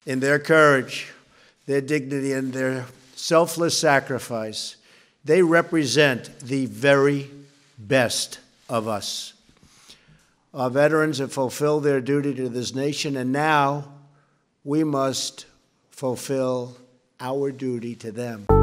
in their courage, their dignity, and their selfless sacrifice. They represent the very best of us. Our veterans have fulfilled their duty to this nation, and now we must fulfill our duty to them.